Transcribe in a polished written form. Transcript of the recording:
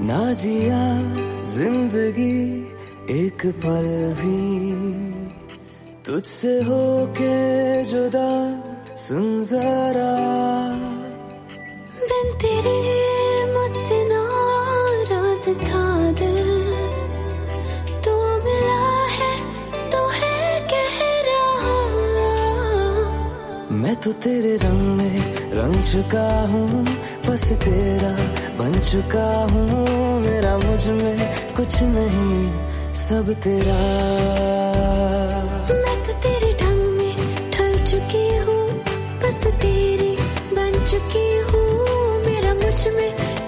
ना जिया जिंदगी एक पल भी तुझसे होके जुदा, सुन जरा बिन तेरे मुझसे नाराज था दिल, तू मिला है तो है कह रहा। मैं तो तेरे रंग में रंग चुका हूँ, बस तेरा बन चुका हूँ। मेरा मुझ में कुछ नहीं, सब तेरा। मैं तो तेरे ढंग में ढल चुकी हूँ, बस तेरी बन चुकी हूँ। मेरा मुझ में